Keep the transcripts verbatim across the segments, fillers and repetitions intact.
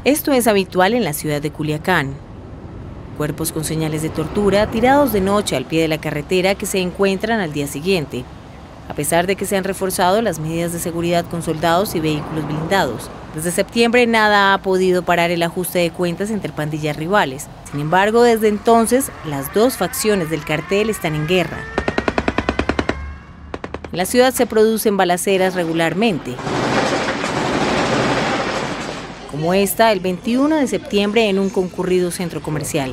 Esto es habitual en la ciudad de Culiacán. Cuerpos con señales de tortura tirados de noche al pie de la carretera que se encuentran al día siguiente, a pesar de que se han reforzado las medidas de seguridad con soldados y vehículos blindados. Desde septiembre nada ha podido parar el ajuste de cuentas entre pandillas rivales. Sin embargo, desde entonces, las dos facciones del cartel están en guerra. En la ciudad se producen balaceras regularmente, como esta el veintiuno de septiembre en un concurrido centro comercial.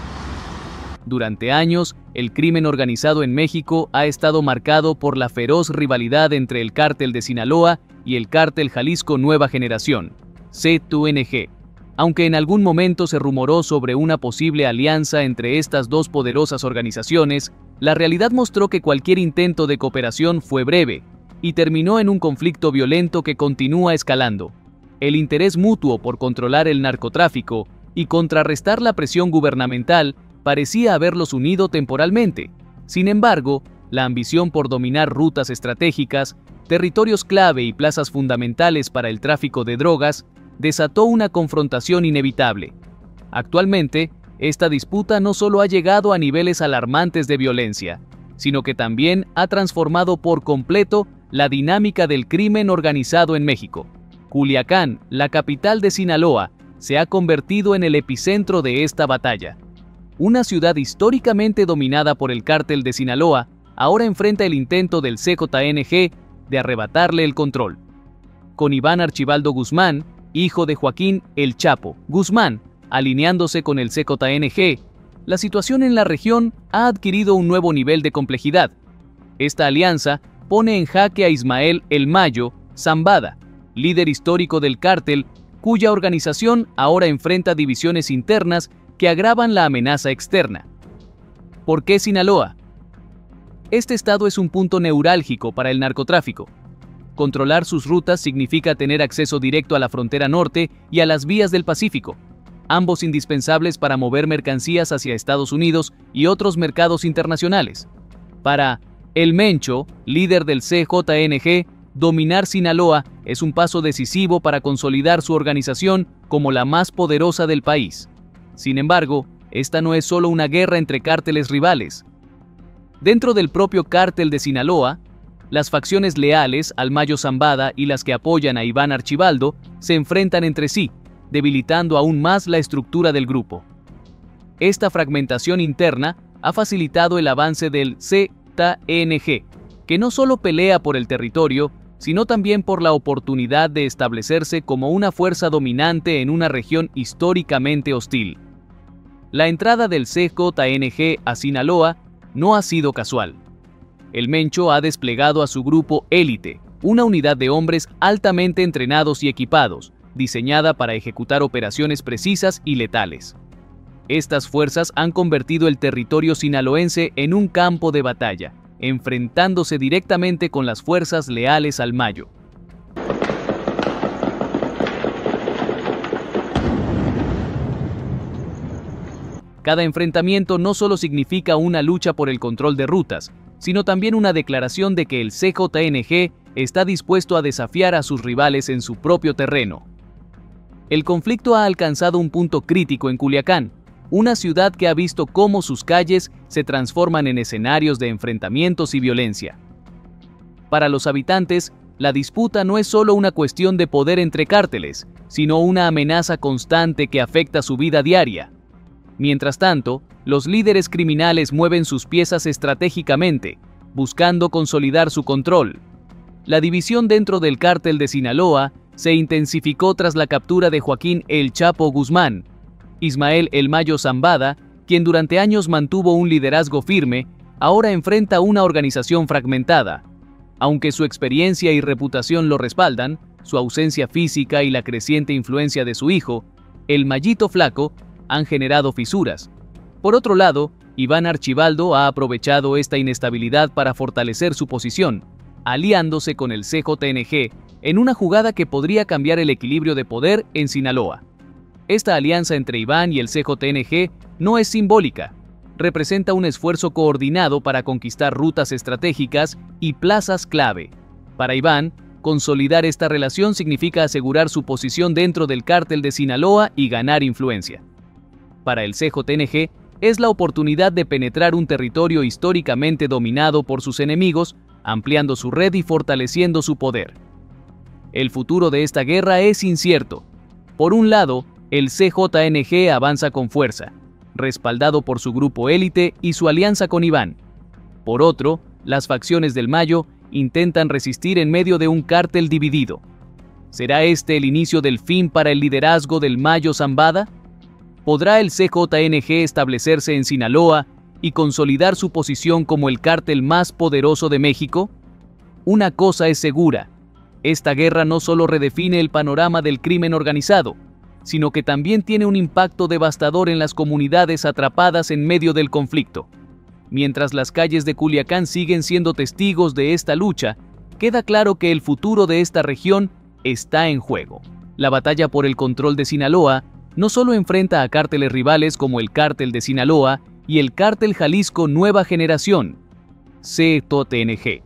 Durante años, el crimen organizado en México ha estado marcado por la feroz rivalidad entre el Cártel de Sinaloa y el Cártel Jalisco Nueva Generación, C T N G. Aunque en algún momento se rumoró sobre una posible alianza entre estas dos poderosas organizaciones, la realidad mostró que cualquier intento de cooperación fue breve y terminó en un conflicto violento que continúa escalando. El interés mutuo por controlar el narcotráfico y contrarrestar la presión gubernamental parecía haberlos unido temporalmente. Sin embargo, la ambición por dominar rutas estratégicas, territorios clave y plazas fundamentales para el tráfico de drogas desató una confrontación inevitable. Actualmente, esta disputa no solo ha llegado a niveles alarmantes de violencia, sino que también ha transformado por completo la dinámica del crimen organizado en México. Culiacán, la capital de Sinaloa, se ha convertido en el epicentro de esta batalla. Una ciudad históricamente dominada por el Cártel de Sinaloa, ahora enfrenta el intento del C J N G de arrebatarle el control. Con Iván Archibaldo Guzmán, hijo de Joaquín El Chapo Guzmán, alineándose con el C J N G, la situación en la región ha adquirido un nuevo nivel de complejidad. Esta alianza pone en jaque a Ismael El Mayo Zambada, líder histórico del cártel, cuya organización ahora enfrenta divisiones internas que agravan la amenaza externa. ¿Por qué Sinaloa? Este estado es un punto neurálgico para el narcotráfico. Controlar sus rutas significa tener acceso directo a la frontera norte y a las vías del Pacífico, ambos indispensables para mover mercancías hacia Estados Unidos y otros mercados internacionales. Para El Mencho, líder del C J N G, dominar Sinaloa es un paso decisivo para consolidar su organización como la más poderosa del país. Sin embargo, esta no es solo una guerra entre cárteles rivales. Dentro del propio cártel de Sinaloa, las facciones leales al Mayo Zambada y las que apoyan a Iván Archibaldo se enfrentan entre sí, debilitando aún más la estructura del grupo. Esta fragmentación interna ha facilitado el avance del C T N G, que no solo pelea por el territorio, sino también por la oportunidad de establecerse como una fuerza dominante en una región históricamente hostil. La entrada del C J N G a Sinaloa no ha sido casual. El Mencho ha desplegado a su grupo Élite, una unidad de hombres altamente entrenados y equipados, diseñada para ejecutar operaciones precisas y letales. Estas fuerzas han convertido el territorio sinaloense en un campo de batalla, enfrentándose directamente con las fuerzas leales al Mayo. Cada enfrentamiento no solo significa una lucha por el control de rutas, sino también una declaración de que el C J N G está dispuesto a desafiar a sus rivales en su propio terreno. El conflicto ha alcanzado un punto crítico en Culiacán, una ciudad que ha visto cómo sus calles se transforman en escenarios de enfrentamientos y violencia. Para los habitantes, la disputa no es solo una cuestión de poder entre cárteles, sino una amenaza constante que afecta su vida diaria. Mientras tanto, los líderes criminales mueven sus piezas estratégicamente, buscando consolidar su control. La división dentro del cártel de Sinaloa se intensificó tras la captura de Joaquín El Chapo Guzmán. Ismael El Mayo Zambada, quien durante años mantuvo un liderazgo firme, ahora enfrenta una organización fragmentada. Aunque su experiencia y reputación lo respaldan, su ausencia física y la creciente influencia de su hijo, el Mayito Flaco, han generado fisuras. Por otro lado, Iván Archibaldo ha aprovechado esta inestabilidad para fortalecer su posición, aliándose con el C J N G en una jugada que podría cambiar el equilibrio de poder en Sinaloa. Esta alianza entre Iván y el C J N G no es simbólica, representa un esfuerzo coordinado para conquistar rutas estratégicas y plazas clave. Para Iván, consolidar esta relación significa asegurar su posición dentro del cártel de Sinaloa y ganar influencia. Para el C J N G, es la oportunidad de penetrar un territorio históricamente dominado por sus enemigos, ampliando su red y fortaleciendo su poder. El futuro de esta guerra es incierto. Por un lado, el C J N G avanza con fuerza, respaldado por su grupo élite y su alianza con Iván. Por otro, las facciones del Mayo intentan resistir en medio de un cártel dividido. ¿Será este el inicio del fin para el liderazgo del Mayo Zambada? ¿Podrá el C J N G establecerse en Sinaloa y consolidar su posición como el cártel más poderoso de México? Una cosa es segura: esta guerra no solo redefine el panorama del crimen organizado, sino que también tiene un impacto devastador en las comunidades atrapadas en medio del conflicto. Mientras las calles de Culiacán siguen siendo testigos de esta lucha, queda claro que el futuro de esta región está en juego. La batalla por el control de Sinaloa no solo enfrenta a cárteles rivales como el Cártel de Sinaloa y el Cártel Jalisco Nueva Generación, C J N G.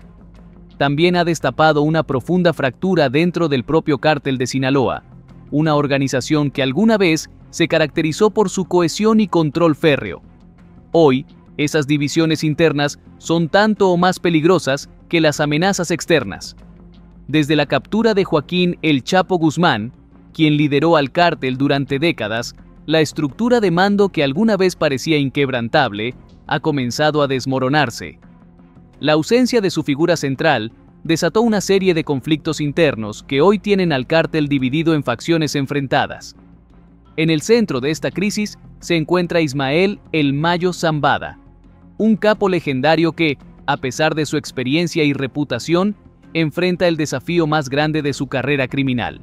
También ha destapado una profunda fractura dentro del propio Cártel de Sinaloa, una organización que alguna vez se caracterizó por su cohesión y control férreo. Hoy, esas divisiones internas son tanto o más peligrosas que las amenazas externas. Desde la captura de Joaquín El Chapo Guzmán, quien lideró al cártel durante décadas, la estructura de mando que alguna vez parecía inquebrantable ha comenzado a desmoronarse. La ausencia de su figura central desató una serie de conflictos internos que hoy tienen al cártel dividido en facciones enfrentadas. En el centro de esta crisis se encuentra Ismael El Mayo Zambada, un capo legendario que, a pesar de su experiencia y reputación, enfrenta el desafío más grande de su carrera criminal.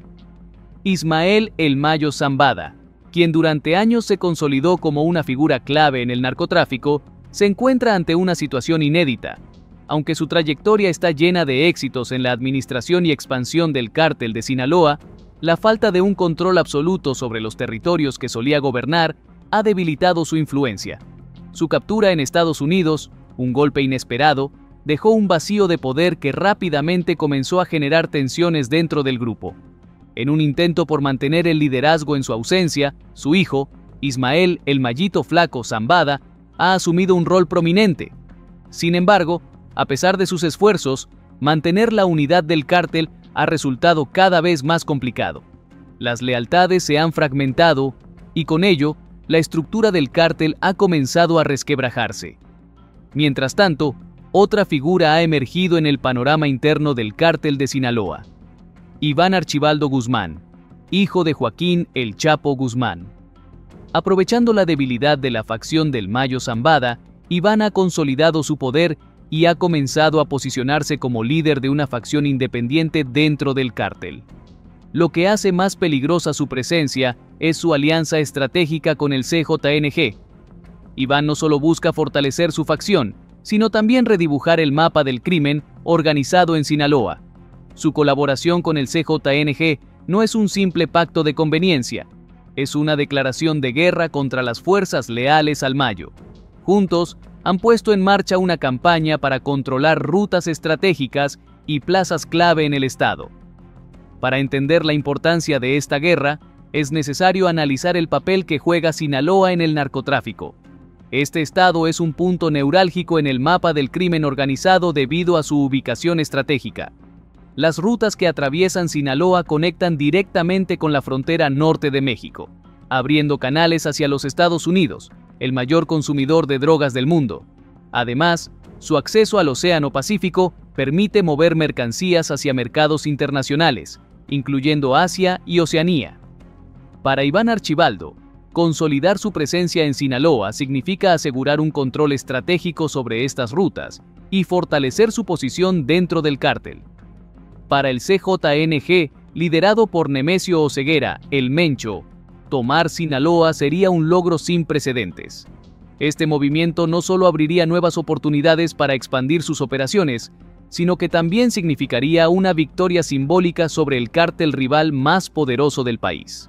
Ismael El Mayo Zambada, quien durante años se consolidó como una figura clave en el narcotráfico, se encuentra ante una situación inédita. Aunque su trayectoria está llena de éxitos en la administración y expansión del cártel de Sinaloa, la falta de un control absoluto sobre los territorios que solía gobernar ha debilitado su influencia. Su captura en Estados Unidos, un golpe inesperado, dejó un vacío de poder que rápidamente comenzó a generar tensiones dentro del grupo. En un intento por mantener el liderazgo en su ausencia, su hijo, Ismael El Mayito Flaco Zambada, ha asumido un rol prominente. Sin embargo, a pesar de sus esfuerzos, mantener la unidad del cártel ha resultado cada vez más complicado. Las lealtades se han fragmentado y con ello, la estructura del cártel ha comenzado a resquebrajarse. Mientras tanto, otra figura ha emergido en el panorama interno del cártel de Sinaloa: Iván Archibaldo Guzmán, hijo de Joaquín El Chapo Guzmán. Aprovechando la debilidad de la facción del Mayo Zambada, Iván ha consolidado su poder y ha comenzado a posicionarse como líder de una facción independiente dentro del cártel. Lo que hace más peligrosa su presencia es su alianza estratégica con el C J N G. Iván no solo busca fortalecer su facción, sino también redibujar el mapa del crimen organizado en Sinaloa. Su colaboración con el C J N G no es un simple pacto de conveniencia, es una declaración de guerra contra las fuerzas leales al Mayo. Juntos, han puesto en marcha una campaña para controlar rutas estratégicas y plazas clave en el estado. Para entender la importancia de esta guerra, es necesario analizar el papel que juega Sinaloa en el narcotráfico. Este estado es un punto neurálgico en el mapa del crimen organizado debido a su ubicación estratégica. Las rutas que atraviesan Sinaloa conectan directamente con la frontera norte de México, abriendo canales hacia los Estados Unidos, el mayor consumidor de drogas del mundo. Además, su acceso al Océano Pacífico permite mover mercancías hacia mercados internacionales, incluyendo Asia y Oceanía. Para Iván Archibaldo, consolidar su presencia en Sinaloa significa asegurar un control estratégico sobre estas rutas y fortalecer su posición dentro del cártel. Para el C J N G, liderado por Nemesio Oseguera, el Mencho, tomar Sinaloa sería un logro sin precedentes. Este movimiento no solo abriría nuevas oportunidades para expandir sus operaciones, sino que también significaría una victoria simbólica sobre el cártel rival más poderoso del país.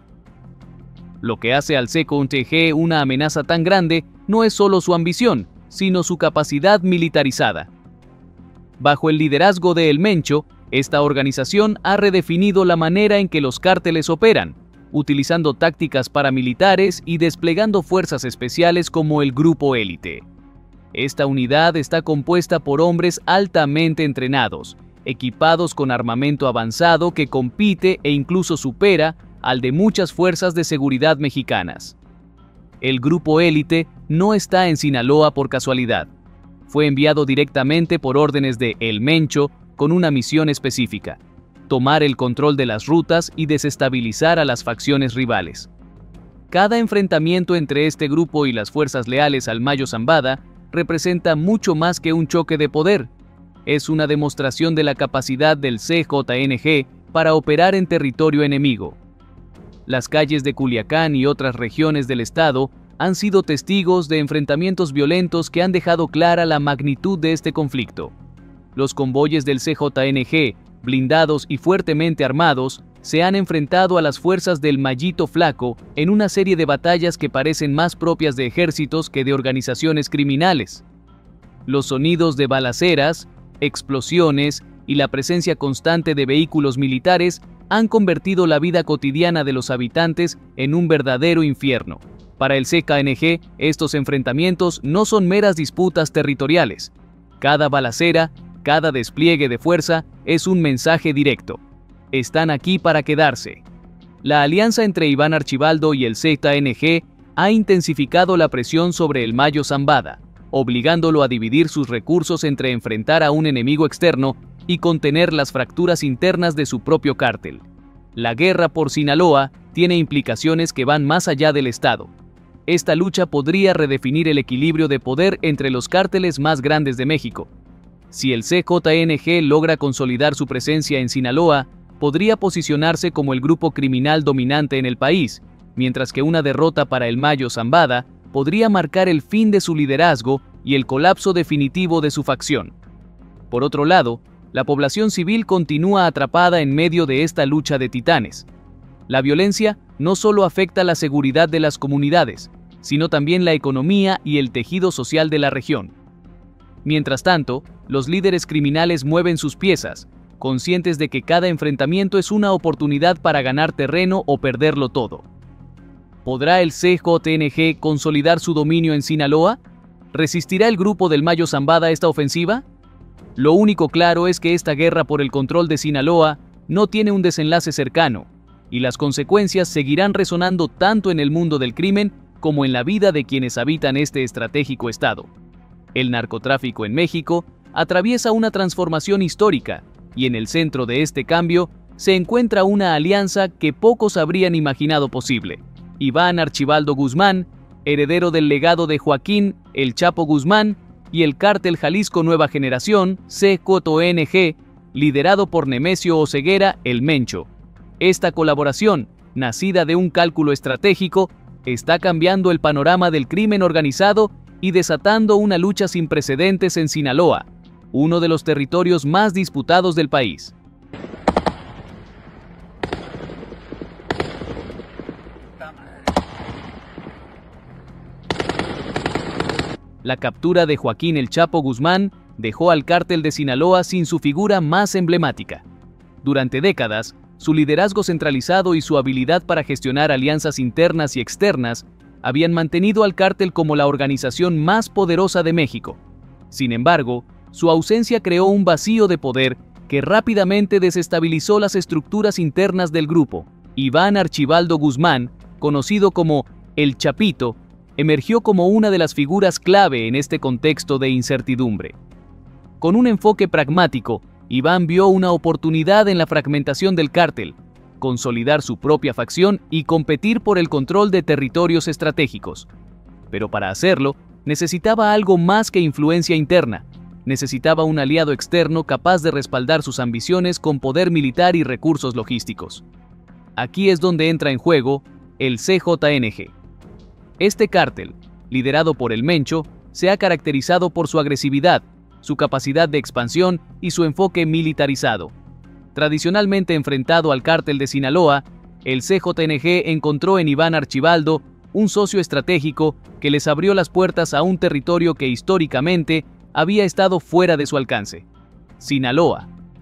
Lo que hace al C J N G una amenaza tan grande no es solo su ambición, sino su capacidad militarizada. Bajo el liderazgo de El Mencho, Esta organización ha redefinido la manera en que los cárteles operan, utilizando tácticas paramilitares y desplegando fuerzas especiales como el Grupo Élite. Esta unidad está compuesta por hombres altamente entrenados, equipados con armamento avanzado que compite e incluso supera al de muchas fuerzas de seguridad mexicanas. El Grupo Élite no está en Sinaloa por casualidad. Fue enviado directamente por órdenes de El Mencho con una misión específica: tomar el control de las rutas y desestabilizar a las facciones rivales. Cada enfrentamiento entre este grupo y las fuerzas leales al Mayo Zambada representa mucho más que un choque de poder. Es una demostración de la capacidad del C J N G para operar en territorio enemigo. Las calles de Culiacán y otras regiones del estado han sido testigos de enfrentamientos violentos que han dejado clara la magnitud de este conflicto. Los convoyes del C J N G, blindados y fuertemente armados, se han enfrentado a las fuerzas del Mayito Flaco en una serie de batallas que parecen más propias de ejércitos que de organizaciones criminales. Los sonidos de balaceras, explosiones y la presencia constante de vehículos militares han convertido la vida cotidiana de los habitantes en un verdadero infierno. Para el C J N G, estos enfrentamientos no son meras disputas territoriales. Cada balacera, cada despliegue de fuerza es un mensaje directo. Están aquí para quedarse. La alianza entre Iván Archibaldo y el C J N G ha intensificado la presión sobre el Mayo Zambada, obligándolo a dividir sus recursos entre enfrentar a un enemigo externo y contener las fracturas internas de su propio cártel. La guerra por Sinaloa tiene implicaciones que van más allá del Estado. Esta lucha podría redefinir el equilibrio de poder entre los cárteles más grandes de México. Si el C J N G logra consolidar su presencia en Sinaloa, podría posicionarse como el grupo criminal dominante en el país, mientras que una derrota para el Mayo Zambada podría marcar el fin de su liderazgo y el colapso definitivo de su facción. Por otro lado, la población civil continúa atrapada en medio de esta lucha de titanes. La violencia no solo afecta la seguridad de las comunidades, sino también la economía y el tejido social de la región. Mientras tanto, los líderes criminales mueven sus piezas, conscientes de que cada enfrentamiento es una oportunidad para ganar terreno o perderlo todo. ¿Podrá el C J N G consolidar su dominio en Sinaloa? ¿Resistirá el grupo del Mayo Zambada esta ofensiva? Lo único claro es que esta guerra por el control de Sinaloa no tiene un desenlace cercano, y las consecuencias seguirán resonando tanto en el mundo del crimen como en la vida de quienes habitan este estratégico estado. El narcotráfico en México atraviesa una transformación histórica, y en el centro de este cambio se encuentra una alianza que pocos habrían imaginado posible. Iván Archibaldo Guzmán, heredero del legado de Joaquín El Chapo Guzmán, y el cártel Jalisco Nueva Generación, C J N G, liderado por Nemesio Oseguera El Mencho. Esta colaboración, nacida de un cálculo estratégico, está cambiando el panorama del crimen organizado y desatando una lucha sin precedentes en Sinaloa, uno de los territorios más disputados del país. La captura de Joaquín El Chapo Guzmán dejó al cártel de Sinaloa sin su figura más emblemática. Durante décadas, su liderazgo centralizado y su habilidad para gestionar alianzas internas y externas habían mantenido al cártel como la organización más poderosa de México. Sin embargo, su ausencia creó un vacío de poder que rápidamente desestabilizó las estructuras internas del grupo. Iván Archibaldo Guzmán, conocido como El Chapito, emergió como una de las figuras clave en este contexto de incertidumbre. Con un enfoque pragmático, Iván vio una oportunidad en la fragmentación del cártel, consolidar su propia facción y competir por el control de territorios estratégicos. Pero para hacerlo, necesitaba algo más que influencia interna. Necesitaba un aliado externo capaz de respaldar sus ambiciones con poder militar y recursos logísticos. Aquí es donde entra en juego el C J N G. Este cártel, liderado por El Mencho, se ha caracterizado por su agresividad, su capacidad de expansión y su enfoque militarizado. Tradicionalmente enfrentado al cártel de Sinaloa, el C J N G encontró en Iván Archibaldo un socio estratégico que les abrió las puertas a un territorio que históricamente había estado fuera de su alcance: Sinaloa.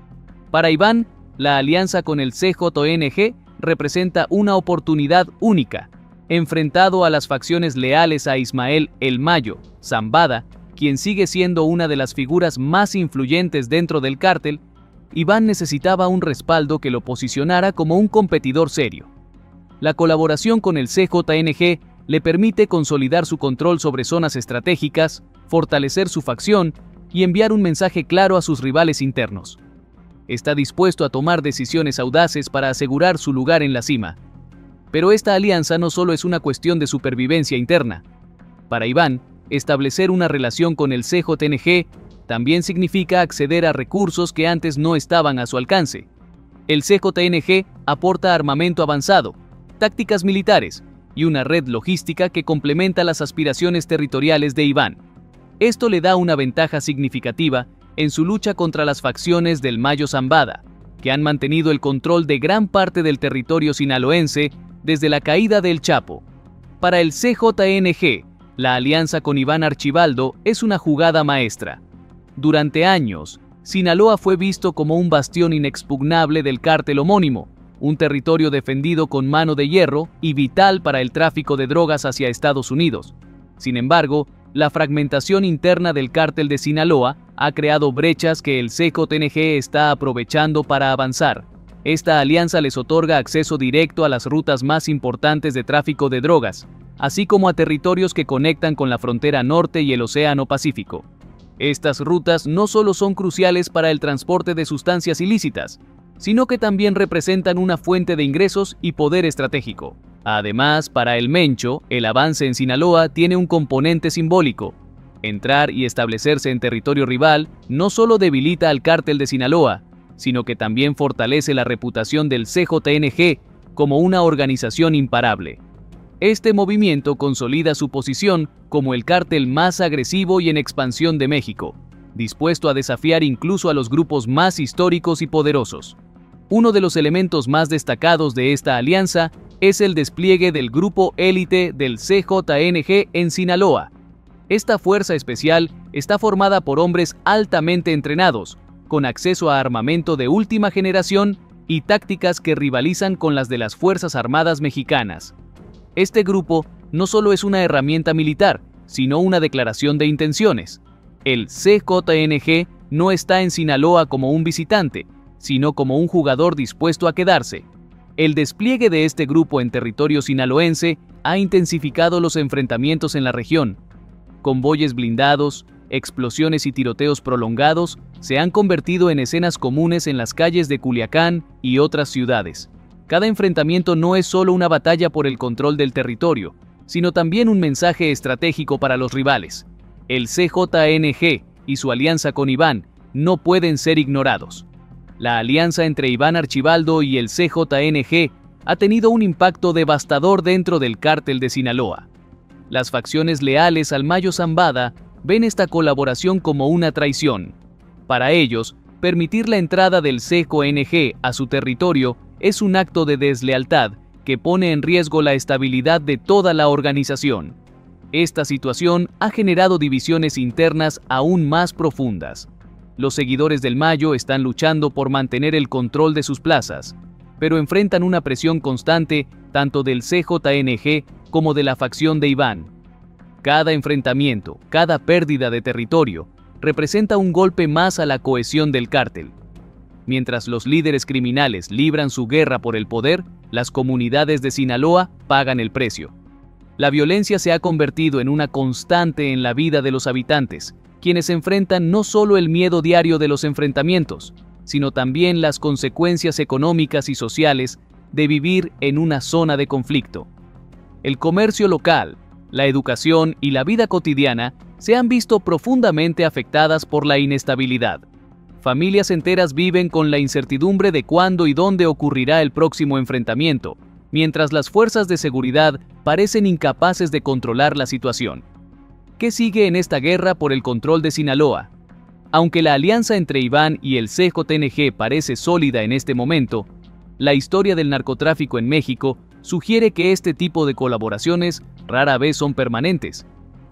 Para Iván, la alianza con el C J N G representa una oportunidad única. Enfrentado a las facciones leales a Ismael El Mayo Zambada, quien sigue siendo una de las figuras más influyentes dentro del cártel, Iván necesitaba un respaldo que lo posicionara como un competidor serio. La colaboración con el C J N G le permite consolidar su control sobre zonas estratégicas, fortalecer su facción y enviar un mensaje claro a sus rivales internos. Está dispuesto a tomar decisiones audaces para asegurar su lugar en la cima. Pero esta alianza no solo es una cuestión de supervivencia interna. Para Iván, establecer una relación con el C J N G también significa acceder a recursos que antes no estaban a su alcance. El C J N G aporta armamento avanzado, tácticas militares y una red logística que complementa las aspiraciones territoriales de Iván. Esto le da una ventaja significativa en su lucha contra las facciones del Mayo Zambada, que han mantenido el control de gran parte del territorio sinaloense desde la caída del Chapo. Para el C J N G, la alianza con Iván Archibaldo es una jugada maestra. Durante años, Sinaloa fue visto como un bastión inexpugnable del cártel homónimo, un territorio defendido con mano de hierro y vital para el tráfico de drogas hacia Estados Unidos. Sin embargo, la fragmentación interna del cártel de Sinaloa ha creado brechas que el C J N G está aprovechando para avanzar. Esta alianza les otorga acceso directo a las rutas más importantes de tráfico de drogas, así como a territorios que conectan con la frontera norte y el Océano Pacífico. Estas rutas no solo son cruciales para el transporte de sustancias ilícitas, sino que también representan una fuente de ingresos y poder estratégico. Además, para el Mencho, el avance en Sinaloa tiene un componente simbólico. Entrar y establecerse en territorio rival no solo debilita al cártel de Sinaloa, sino que también fortalece la reputación del C J N G como una organización imparable. Este movimiento consolida su posición como el cártel más agresivo y en expansión de México, dispuesto a desafiar incluso a los grupos más históricos y poderosos. Uno de los elementos más destacados de esta alianza es el despliegue del grupo élite del C J N G en Sinaloa. Esta fuerza especial está formada por hombres altamente entrenados, con acceso a armamento de última generación y tácticas que rivalizan con las de las Fuerzas Armadas mexicanas. Este grupo no solo es una herramienta militar, sino una declaración de intenciones. El C J N G no está en Sinaloa como un visitante, sino como un jugador dispuesto a quedarse. El despliegue de este grupo en territorio sinaloense ha intensificado los enfrentamientos en la región. Convoyes blindados, explosiones y tiroteos prolongados se han convertido en escenas comunes en las calles de Culiacán y otras ciudades. Cada enfrentamiento no es solo una batalla por el control del territorio, sino también un mensaje estratégico para los rivales. El C J N G y su alianza con Iván no pueden ser ignorados. La alianza entre Iván Archibaldo y el C J N G ha tenido un impacto devastador dentro del cártel de Sinaloa. Las facciones leales al Mayo Zambada ven esta colaboración como una traición. Para ellos, permitir la entrada del C J N G a su territorio es un acto de deslealtad que pone en riesgo la estabilidad de toda la organización. Esta situación ha generado divisiones internas aún más profundas. Los seguidores del Mayo están luchando por mantener el control de sus plazas, pero enfrentan una presión constante tanto del C J N G como de la facción de Iván. Cada enfrentamiento, cada pérdida de territorio, representa un golpe más a la cohesión del cártel. Mientras los líderes criminales libran su guerra por el poder, las comunidades de Sinaloa pagan el precio. La violencia se ha convertido en una constante en la vida de los habitantes, quienes enfrentan no solo el miedo diario de los enfrentamientos, sino también las consecuencias económicas y sociales de vivir en una zona de conflicto. El comercio local, la educación y la vida cotidiana se han visto profundamente afectadas por la inestabilidad. Familias enteras viven con la incertidumbre de cuándo y dónde ocurrirá el próximo enfrentamiento, mientras las fuerzas de seguridad parecen incapaces de controlar la situación. ¿Qué sigue en esta guerra por el control de Sinaloa? Aunque la alianza entre Iván y el C J N G parece sólida en este momento, la historia del narcotráfico en México sugiere que este tipo de colaboraciones rara vez son permanentes.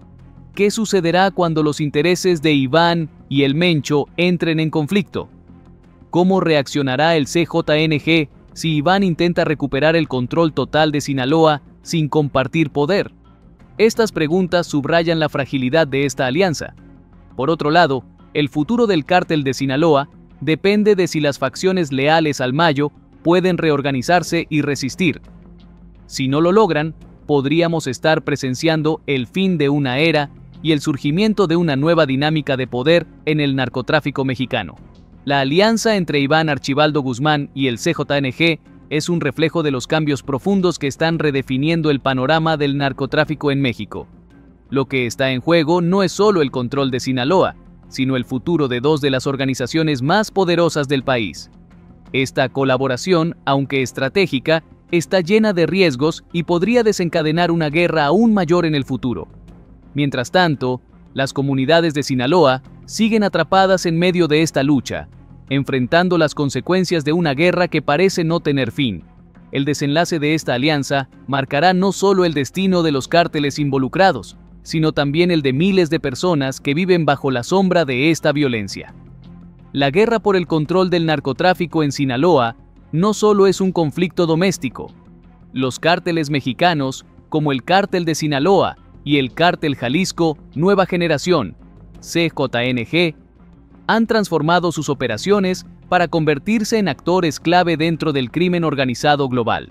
¿Qué sucederá cuando los intereses de Iván y el Mencho entren en conflicto? ¿Cómo reaccionará el C J N G si Iván intenta recuperar el control total de Sinaloa sin compartir poder? Estas preguntas subrayan la fragilidad de esta alianza. Por otro lado, el futuro del cártel de Sinaloa depende de si las facciones leales al Mayo pueden reorganizarse y resistir. Si no lo logran, podríamos estar presenciando el fin de una era y el surgimiento de una nueva dinámica de poder en el narcotráfico mexicano. La alianza entre Iván Archibaldo Guzmán y el C J N G es un reflejo de los cambios profundos que están redefiniendo el panorama del narcotráfico en México. Lo que está en juego no es solo el control de Sinaloa, sino el futuro de dos de las organizaciones más poderosas del país. Esta colaboración, aunque estratégica, está llena de riesgos y podría desencadenar una guerra aún mayor en el futuro. Mientras tanto, las comunidades de Sinaloa siguen atrapadas en medio de esta lucha, enfrentando las consecuencias de una guerra que parece no tener fin. El desenlace de esta alianza marcará no solo el destino de los cárteles involucrados, sino también el de miles de personas que viven bajo la sombra de esta violencia. La guerra por el control del narcotráfico en Sinaloa no solo es un conflicto doméstico. Los cárteles mexicanos, como el Cártel de Sinaloa y el Cártel Jalisco Nueva Generación, C J N G, han transformado sus operaciones para convertirse en actores clave dentro del crimen organizado global.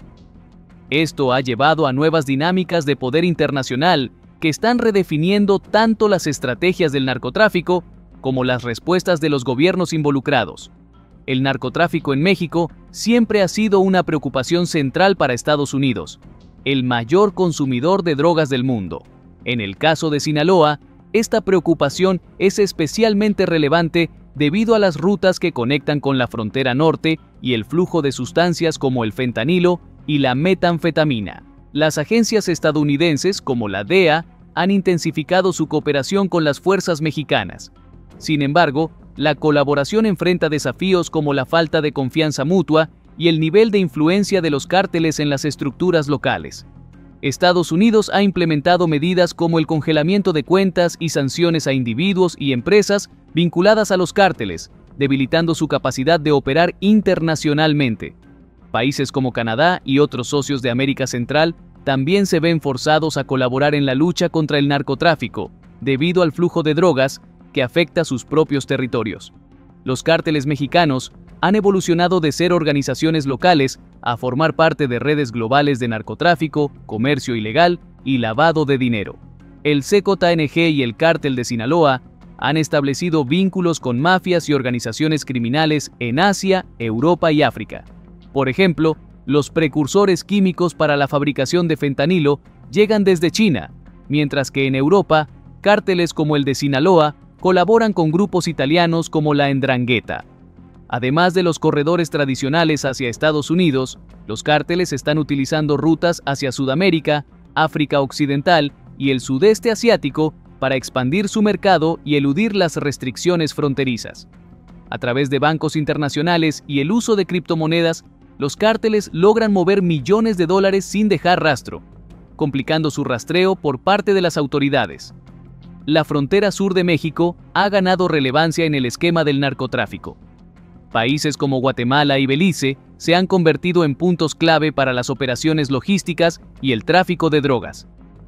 Esto ha llevado a nuevas dinámicas de poder internacional que están redefiniendo tanto las estrategias del narcotráfico como las respuestas de los gobiernos involucrados. El narcotráfico en México siempre ha sido una preocupación central para Estados Unidos, el mayor consumidor de drogas del mundo. En el caso de Sinaloa, esta preocupación es especialmente relevante debido a las rutas que conectan con la frontera norte y el flujo de sustancias como el fentanilo y la metanfetamina. Las agencias estadounidenses, como la D E A, han intensificado su cooperación con las fuerzas mexicanas. Sin embargo, la colaboración enfrenta desafíos como la falta de confianza mutua y el nivel de influencia de los cárteles en las estructuras locales. Estados Unidos ha implementado medidas como el congelamiento de cuentas y sanciones a individuos y empresas vinculadas a los cárteles, debilitando su capacidad de operar internacionalmente. Países como Canadá y otros socios de América Central también se ven forzados a colaborar en la lucha contra el narcotráfico, debido al flujo de drogas que afecta sus propios territorios. Los cárteles mexicanos han evolucionado de ser organizaciones locales a formar parte de redes globales de narcotráfico, comercio ilegal y lavado de dinero. El C J N G y el Cártel de Sinaloa han establecido vínculos con mafias y organizaciones criminales en Asia, Europa y África. Por ejemplo, los precursores químicos para la fabricación de fentanilo llegan desde China, mientras que en Europa, cárteles como el de Sinaloa colaboran con grupos italianos como la Ndrangheta. Además de los corredores tradicionales hacia Estados Unidos, los cárteles están utilizando rutas hacia Sudamérica, África Occidental y el sudeste asiático para expandir su mercado y eludir las restricciones fronterizas. A través de bancos internacionales y el uso de criptomonedas, los cárteles logran mover millones de dólares sin dejar rastro, complicando su rastreo por parte de las autoridades. La frontera sur de México ha ganado relevancia en el esquema del narcotráfico. Países como Guatemala y Belice se han convertido en puntos clave para las operaciones logísticas y el tráfico de drogas.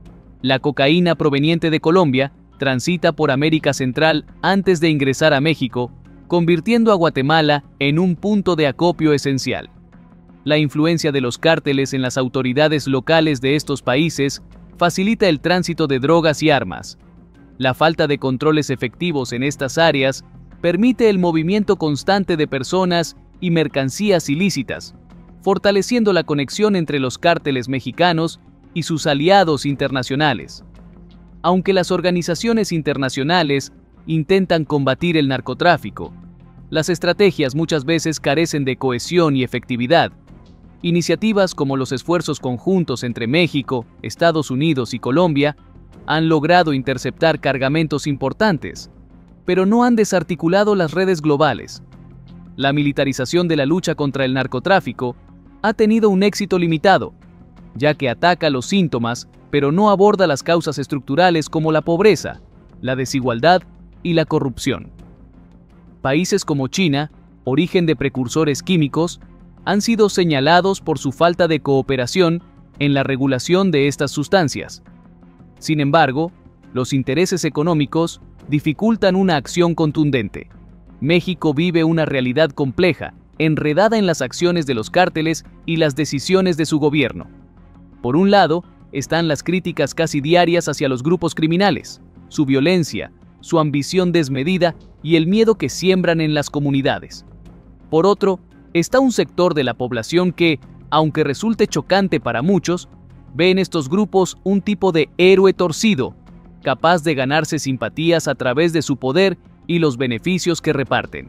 La cocaína proveniente de Colombia transita por América Central antes de ingresar a México, convirtiendo a Guatemala en un punto de acopio esencial. La influencia de los cárteles en las autoridades locales de estos países facilita el tránsito de drogas y armas. La falta de controles efectivos en estas áreas permite el movimiento constante de personas y mercancías ilícitas, fortaleciendo la conexión entre los cárteles mexicanos y sus aliados internacionales. Aunque las organizaciones internacionales intentan combatir el narcotráfico, las estrategias muchas veces carecen de cohesión y efectividad. Iniciativas como los esfuerzos conjuntos entre México, Estados Unidos y Colombia han logrado interceptar cargamentos importantes, pero no han desarticulado las redes globales. La militarización de la lucha contra el narcotráfico ha tenido un éxito limitado, ya que ataca los síntomas, pero no aborda las causas estructurales como la pobreza, la desigualdad y la corrupción. Países como China origen de precursores químicos, han sido señalados por su falta de cooperación en la regulación de estas sustancias. Sin embargo, los intereses económicos dificultan una acción contundente. México vive una realidad compleja, enredada en las acciones de los cárteles y las decisiones de su gobierno. Por un lado, están las críticas casi diarias hacia los grupos criminales, su violencia, su ambición desmedida y el miedo que siembran en las comunidades. Por otro, está un sector de la población que, aunque resulte chocante para muchos, ve en estos grupos un tipo de héroe torcido, capaz de ganarse simpatías a través de su poder y los beneficios que reparten.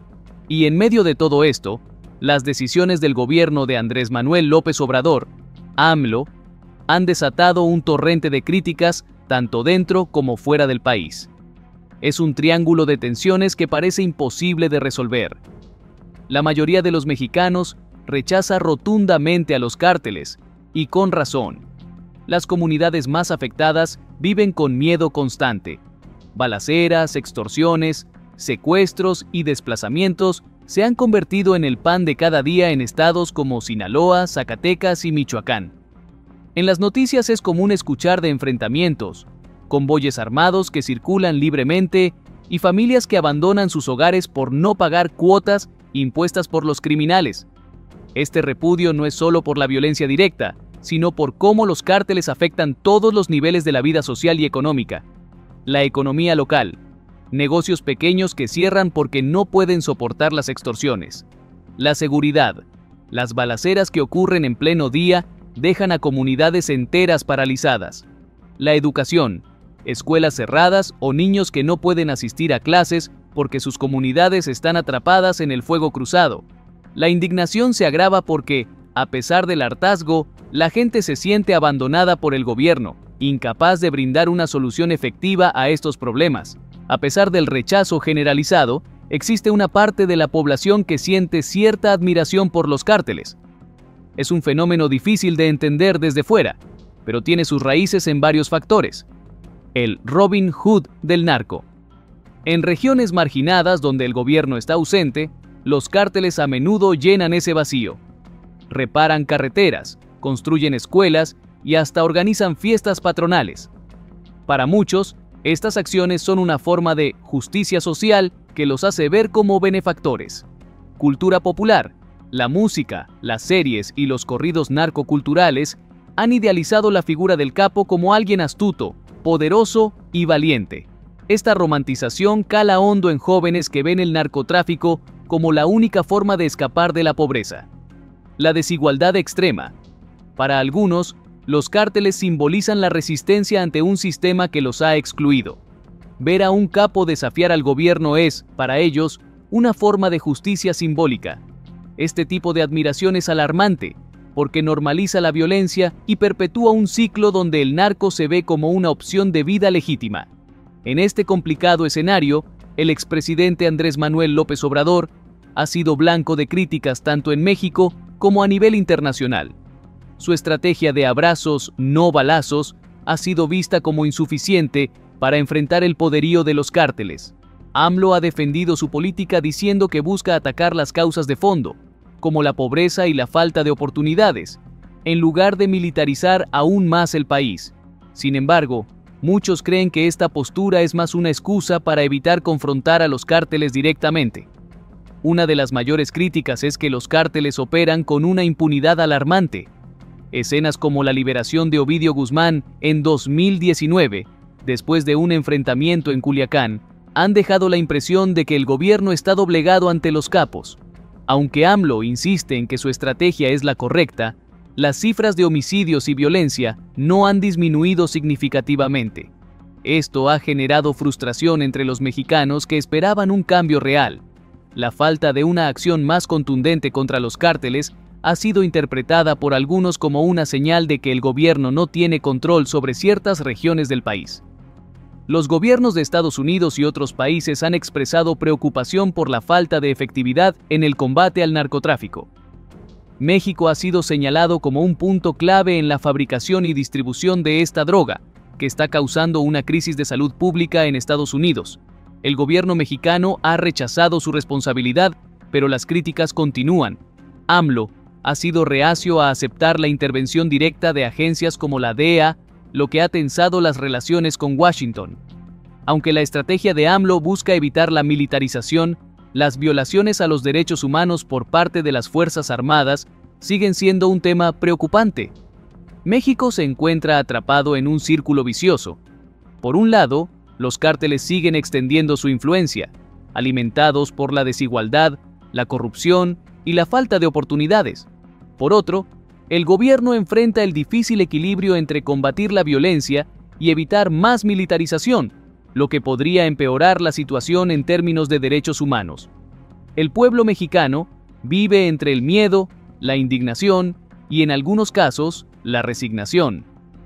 Y en medio de todo esto, las decisiones del gobierno de Andrés Manuel López Obrador, AMLO, han desatado un torrente de críticas tanto dentro como fuera del país. Es un triángulo de tensiones que parece imposible de resolver. La mayoría de los mexicanos rechaza rotundamente a los cárteles, y con razón. Las comunidades más afectadas viven con miedo constante. Balaceras, extorsiones, secuestros y desplazamientos se han convertido en el pan de cada día en estados como Sinaloa, Zacatecas y Michoacán. En las noticias es común escuchar de enfrentamientos, convoyes armados que circulan libremente y familias que abandonan sus hogares por no pagar cuotas impuestas por los criminales. Este repudio no es solo por la violencia directa, sino por cómo los cárteles afectan todos los niveles de la vida social y económica. La economía local, negocios pequeños que cierran porque no pueden soportar las extorsiones. La seguridad, las balaceras que ocurren en pleno día dejan a comunidades enteras paralizadas. La educación, escuelas cerradas o niños que no pueden asistir a clases porque sus comunidades están atrapadas en el fuego cruzado. La indignación se agrava porque, a pesar del hartazgo, la gente se siente abandonada por el gobierno, incapaz de brindar una solución efectiva a estos problemas. A pesar del rechazo generalizado, existe una parte de la población que siente cierta admiración por los cárteles. Es un fenómeno difícil de entender desde fuera, pero tiene sus raíces en varios factores. El Robin Hood del narco. En regiones marginadas donde el gobierno está ausente, los cárteles a menudo llenan ese vacío. Reparan carreteras, construyen escuelas y hasta organizan fiestas patronales. Para muchos, estas acciones son una forma de justicia social que los hace ver como benefactores. Cultura popular, la música, las series y los corridos narcoculturales han idealizado la figura del capo como alguien astuto, poderoso y valiente. Esta romantización cala hondo en jóvenes que ven el narcotráfico como la única forma de escapar de la pobreza. La desigualdad extrema. Para algunos, los cárteles simbolizan la resistencia ante un sistema que los ha excluido. Ver a un capo desafiar al gobierno es, para ellos, una forma de justicia simbólica. Este tipo de admiración es alarmante, porque normaliza la violencia y perpetúa un ciclo donde el narco se ve como una opción de vida legítima. En este complicado escenario, el expresidente Andrés Manuel López Obrador ha sido blanco de críticas tanto en México como a nivel internacional. Su estrategia de abrazos, no balazos, ha sido vista como insuficiente para enfrentar el poderío de los cárteles. AMLO ha defendido su política diciendo que busca atacar las causas de fondo, como la pobreza y la falta de oportunidades, en lugar de militarizar aún más el país. Sin embargo, muchos creen que esta postura es más una excusa para evitar confrontar a los cárteles directamente. Una de las mayores críticas es que los cárteles operan con una impunidad alarmante. Escenas como la liberación de Ovidio Guzmán en dos mil diecinueve, después de un enfrentamiento en Culiacán, han dejado la impresión de que el gobierno está doblegado ante los capos. Aunque AMLO insiste en que su estrategia es la correcta, las cifras de homicidios y violencia no han disminuido significativamente. Esto ha generado frustración entre los mexicanos que esperaban un cambio real. La falta de una acción más contundente contra los cárteles ha sido interpretada por algunos como una señal de que el gobierno no tiene control sobre ciertas regiones del país. Los gobiernos de Estados Unidos y otros países han expresado preocupación por la falta de efectividad en el combate al narcotráfico. México ha sido señalado como un punto clave en la fabricación y distribución de esta droga, que está causando una crisis de salud pública en Estados Unidos. El gobierno mexicano ha rechazado su responsabilidad pero las críticas continúan. AMLO ha sido reacio a aceptar la intervención directa de agencias como la D E A, lo que ha tensado las relaciones con Washington. Aunque la estrategia de AMLO busca evitar la militarización, las violaciones a los derechos humanos por parte de las Fuerzas Armadas siguen siendo un tema preocupante. México se encuentra atrapado en un círculo vicioso. Por un lado, los cárteles siguen extendiendo su influencia, alimentados por la desigualdad, la corrupción y la falta de oportunidades. Por otro, el gobierno enfrenta el difícil equilibrio entre combatir la violencia y evitar más militarización, lo que podría empeorar la situación en términos de derechos humanos. El pueblo mexicano vive entre el miedo, la indignación y, en algunos casos, la resignación.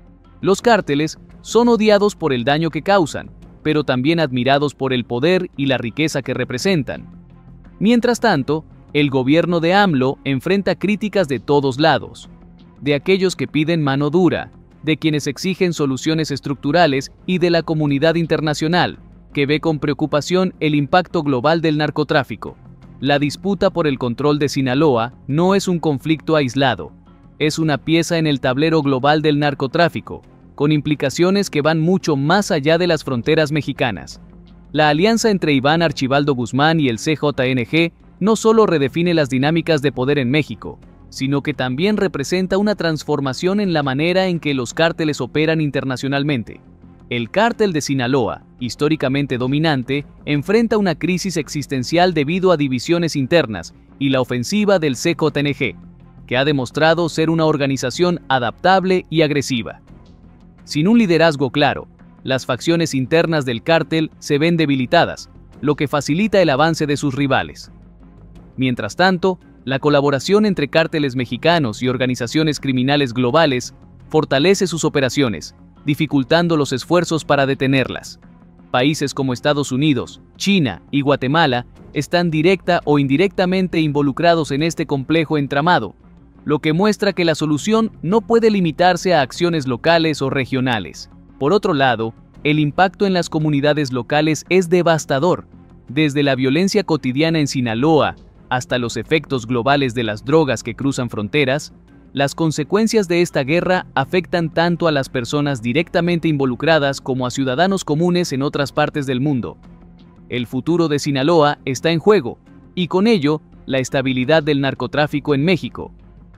Los cárteles son odiados por el daño que causan, pero también admirados por el poder y la riqueza que representan. Mientras tanto, el gobierno de AMLO enfrenta críticas de todos lados, de aquellos que piden mano dura, de quienes exigen soluciones estructurales y de la comunidad internacional, que ve con preocupación el impacto global del narcotráfico. La disputa por el control de Sinaloa no es un conflicto aislado, es una pieza en el tablero global del narcotráfico, con implicaciones que van mucho más allá de las fronteras mexicanas. La alianza entre Iván Archibaldo Guzmán y el C J N G no solo redefine las dinámicas de poder en México, sino que también representa una transformación en la manera en que los cárteles operan internacionalmente. El cártel de Sinaloa, históricamente dominante, enfrenta una crisis existencial debido a divisiones internas y la ofensiva del C J N G, que ha demostrado ser una organización adaptable y agresiva. Sin un liderazgo claro, las facciones internas del cártel se ven debilitadas, lo que facilita el avance de sus rivales. Mientras tanto, la colaboración entre cárteles mexicanos y organizaciones criminales globales fortalece sus operaciones, dificultando los esfuerzos para detenerlas. Países como Estados Unidos, China y Guatemala están directa o indirectamente involucrados en este complejo entramado, lo que muestra que la solución no puede limitarse a acciones locales o regionales. Por otro lado, el impacto en las comunidades locales es devastador, desde la violencia cotidiana en Sinaloa hasta los efectos globales de las drogas que cruzan fronteras. Las consecuencias de esta guerra afectan tanto a las personas directamente involucradas como a ciudadanos comunes en otras partes del mundo. El futuro de Sinaloa está en juego, y con ello, la estabilidad del narcotráfico en México.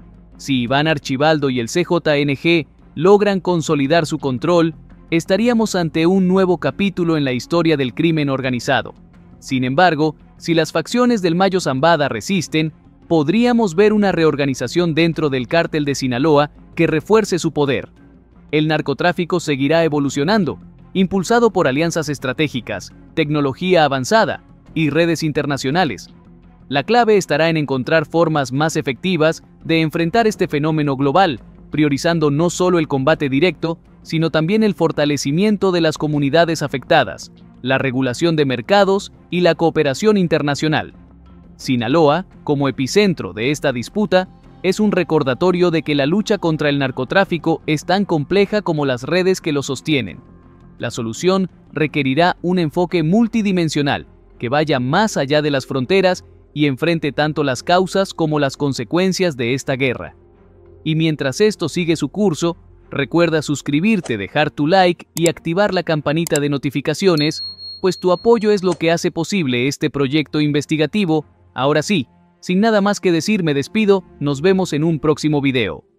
Si Iván Archibaldo y el C J N G logran consolidar su control, estaríamos ante un nuevo capítulo en la historia del crimen organizado. Sin embargo, si las facciones del Mayo Zambada resisten, podríamos ver una reorganización dentro del cártel de Sinaloa que refuerce su poder. El narcotráfico seguirá evolucionando, impulsado por alianzas estratégicas, tecnología avanzada y redes internacionales. La clave estará en encontrar formas más efectivas de enfrentar este fenómeno global, priorizando no solo el combate directo, sino también el fortalecimiento de las comunidades afectadas, la regulación de mercados y la cooperación internacional. Sinaloa, como epicentro de esta disputa, es un recordatorio de que la lucha contra el narcotráfico es tan compleja como las redes que lo sostienen. La solución requerirá un enfoque multidimensional que vaya más allá de las fronteras y enfrente tanto las causas como las consecuencias de esta guerra. Y mientras esto sigue su curso, recuerda suscribirte, dejar tu like y activar la campanita de notificaciones, pues tu apoyo es lo que hace posible este proyecto investigativo. Ahora sí, sin nada más que decir me despido, nos vemos en un próximo video.